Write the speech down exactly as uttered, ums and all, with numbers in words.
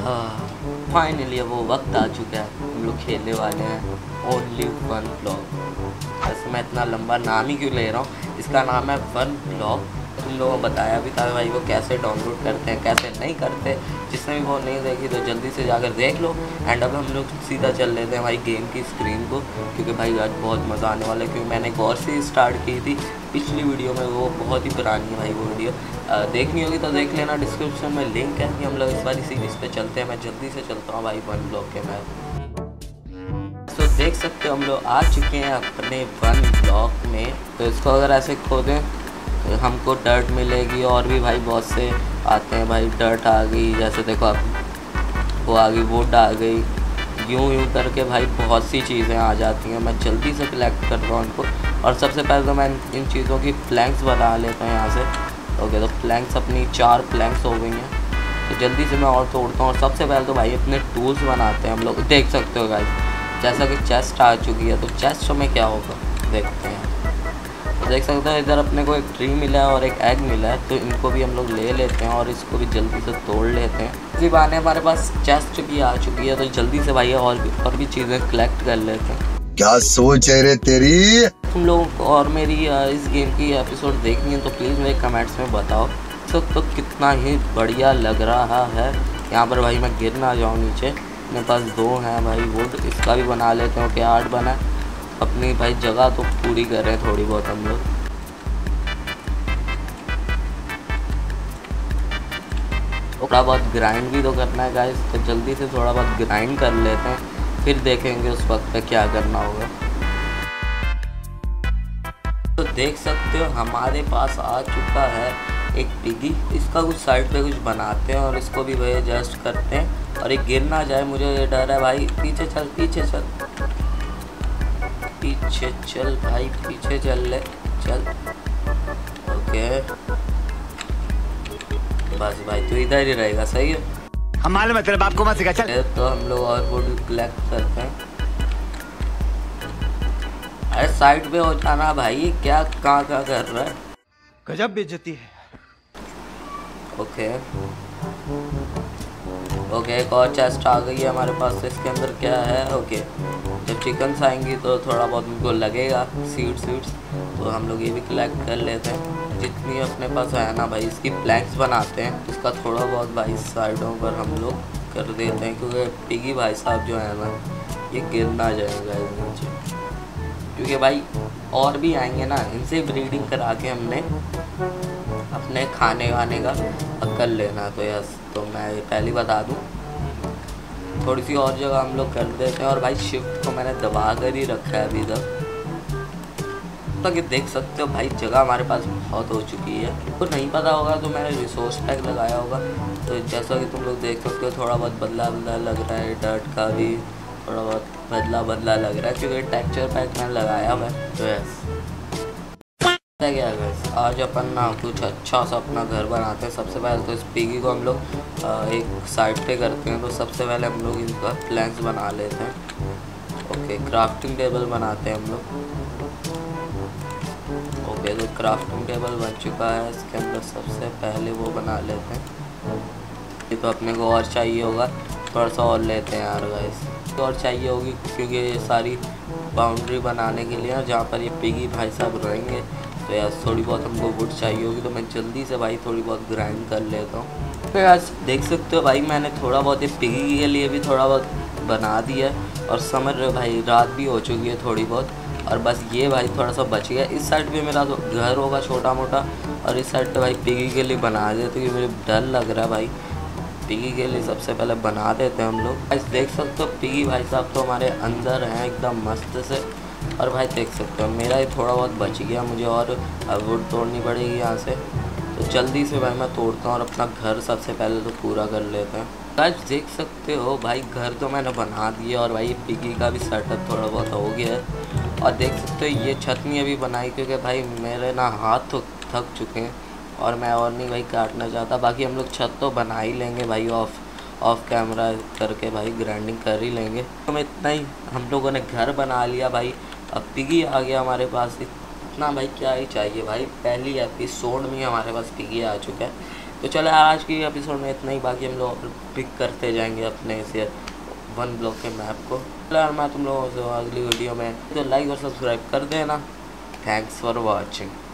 हाँ फाइनली वो वक्त आ चुका है, हम लोग खेलने वाले हैं ओनली वन ब्लॉक। ऐसे मैं इतना लंबा नाम ही क्यों ले रहा हूँ, इसका नाम है वन ब्लॉक। तुम लोगों को बताया भी था भाई वो कैसे डाउनलोड करते हैं कैसे नहीं करते। जिसने भी वो नहीं देखी तो जल्दी से जाकर देख लो। एंड अब हम लोग सीधा चल लेते हैं भाई गेम की स्क्रीन को, क्योंकि भाई आज बहुत मज़ा आने वाला है। क्योंकि मैंने एक और से स्टार्ट की थी पिछली वीडियो में, वो बहुत ही पुरानी है भाई वो वीडियो। देखनी होगी तो देख लेना, डिस्क्रिप्शन में लिंक है कि हम लोग इस बार सीरीज़ पे चलते हैं। मैं जल्दी से चलता हूँ भाई वन ब्लॉक के मैप। तो देख सकते हो हम लोग आ चुके हैं अपने वन ब्लॉक में। तो इसको अगर ऐसे खोदें तो हमको डर्ट मिलेगी, और भी भाई बहुत से आते हैं भाई। डर्ट आ गई, जैसे देखो आप वो आ गई, वुड आ गई, यूँ यूँ करके भाई बहुत सी चीज़ें आ जाती हैं। मैं जल्दी से कलेक्ट करता हूँ उनको। और सबसे पहले तो मैं इन चीज़ों की प्लैंक्स बना लेता हूँ यहाँ से। ओके तो प्लैंक्स अपनी चार प्लैंक्स हो गई हैं, तो जल्दी से मैं और तोड़ता हूँ। और सबसे पहले तो भाई अपने टूल्स बनाते हैं हम लोग। देख सकते हो गाइस जैसा कि चेस्ट आ चुकी है, तो चेस्ट में क्या होगा देखते हैं। तो देख सकते हो इधर अपने को एक ट्री मिला है और एक एग मिला है, तो इनको भी हम लोग ले लेते हैं और इसको भी जल्दी से तोड़ लेते हैं। इसी बहाने हमारे पास चेस्ट भी आ चुकी है, तो जल्दी से भाई और भी और भी चीज़ें कलेक्ट कर लेते हैं। क्या सोच है रे तेरी। तुम लोगों को और मेरी इस गेम की एपिसोड देखनी है तो प्लीज़ मेरे कमेंट्स में बताओ। तो, तो कितना ही बढ़िया लग रहा है। यहाँ पर भाई मैं गिर ना जाऊँ नीचे। मेरे पास दो हैं भाई वुड, इसका भी बना लेते हैं। क्या आर्ट बना अपनी भाई जगह तो पूरी कर रहे हैं थोड़ी बहुत हम लोग। थोड़ा बहुत ग्राइंड भी तो करना है गाइस, तो जल्दी से थोड़ा बहुत ग्राइंड कर लेते हैं, फिर देखेंगे उस वक्त पे क्या करना होगा। तो देख सकते हो हमारे पास आ चुका है एक पिगी। इसका कुछ साइड पे कुछ बनाते हैं और इसको भी भाई एडजस्ट करते हैं, और एक गिर ना जाए मुझे ये डर है भाई। पीछे चल पीछे चल पीछे चल भाई पीछे चल ले चल। ओके बस भाई तू इधर ही रहेगा, सही है। हम मालूम है तेरे बाप को मत सिखा चल। तो हम लोग और वुड कलेक्ट करते हैं। अरे साइड पे हो जाना भाई, क्या कहाँ कहाँ कर रहा है। गजब बेइज्जती है। ओके ओके एक और चेस्ट आ गई है हमारे पास। तो इसके अंदर क्या है, ओके जब चिकन्स आएंगी तो थोड़ा बहुत उनको लगेगा सीड्स वीड्स, तो हम लोग ये भी कलेक्ट कर लेते हैं जितनी अपने पास है ना भाई। इसकी प्लैंक्स बनाते हैं, इसका थोड़ा बहुत भाई साइडों पर हम लोग कर देते हैं, क्योंकि पिगी भाई साहब जो है ना ये गिर ना जाएगा नीचे। क्योंकि भाई और भी आएंगे ना, इनसे ब्रीडिंग करा के हमने अपने खाने वाने का कर लेना। तो यस तो मैं पहले बता दूं, थोड़ी सी और जगह हम लोग कर देते हैं। और भाई शिफ्ट को मैंने दबा कर ही रखा है अभी तक, तो कि देख सकते हो भाई जगह हमारे पास बहुत हो चुकी है। तो नहीं पता होगा तो मैंने रिसोर्स पैक लगाया होगा, तो जैसा कि तुम लोग देख सकते हो थोड़ा बहुत बदला बदला लग रहा है। डर्ट का भी थोड़ा बहुत बदला बदला लग रहा है, क्योंकि टेक्सचर पैक मैंने लगाया हुआ है। तो यस क्या गाइस आज अपन ना कुछ अच्छा सा अपना घर बनाते हैं। सबसे पहले तो इस पिगी को हम लोग एक साइड पे करते हैं। तो सबसे पहले हम लोग इनका प्लैंक्स बना लेते हैं। ओके क्राफ्टिंग टेबल बनाते हैं हम लोग। ओके तो क्राफ्टिंग टेबल बन चुका है। इसके अंदर सबसे पहले वो बना लेते हैं। ये तो अपने को और चाहिए होगा, थोड़ा सा और लेते हैं यार गाइस, तो और चाहिए होगी क्योंकि ये सारी बाउंड्री बनाने के लिए जहाँ पर ये पिगी भाई साहब रहेंगे। तो यार थोड़ी बहुत हमको वुड चाहिए होगी, तो मैं जल्दी से भाई थोड़ी बहुत ग्राइंड कर लेता हूँ। तो यार देख सकते हो भाई मैंने थोड़ा बहुत ये पिगी के लिए भी थोड़ा बहुत बना दिया है। और समझ रहे हो भाई रात भी हो चुकी है थोड़ी बहुत, और बस ये भाई थोड़ा सा बच गया। इस साइड पे मेरा तो घर होगा छोटा मोटा, और इस साइड पे भाई पिगी के लिए बना दिया, तो ये मुझे डर लग रहा है भाई। पिगी के लिए सबसे पहले बना देते हैं हम लोग। भाई देख सकते हो पिगी भाई साहब तो हमारे अंदर हैं एकदम मस्त से। और भाई देख सकते हो मेरा ही थोड़ा बहुत बच गया, मुझे और वुड तोड़नी पड़ेगी यहाँ से। तो जल्दी से भाई मैं तोड़ता हूँ और अपना घर सबसे पहले तो पूरा कर लेते हैं। गाइस देख सकते हो भाई घर तो मैंने बना दिया, और भाई पिगी का भी सेटअप थोड़ा बहुत हो गया है। और देख सकते हो ये छत नहीं अभी बनाई, क्योंकि भाई मेरे ना हाथ तो थक चुके हैं और मैं और नहीं भाई काटना चाहता। बाकी हम लोग छत तो बना ही लेंगे भाई, ऑफ ऑफ कैमरा करके भाई ग्राइंडिंग कर ही लेंगे। तो मैं इतना ही हम लोगों ने घर बना लिया भाई। अब पिगी आ गया हमारे पास, इतना भाई क्या ही चाहिए भाई। पहली एपिसोड में हमारे पास पिगी आ चुका है। तो चलो आज की एपिसोड में इतना ही, बाकी हम लोग पिक करते जाएंगे अपने से वन ब्लॉक के मैप को। चलो यार मैं तुम लोगों से अगली वीडियो में तो लाइक और सब्सक्राइब कर देना। Thanks for watching.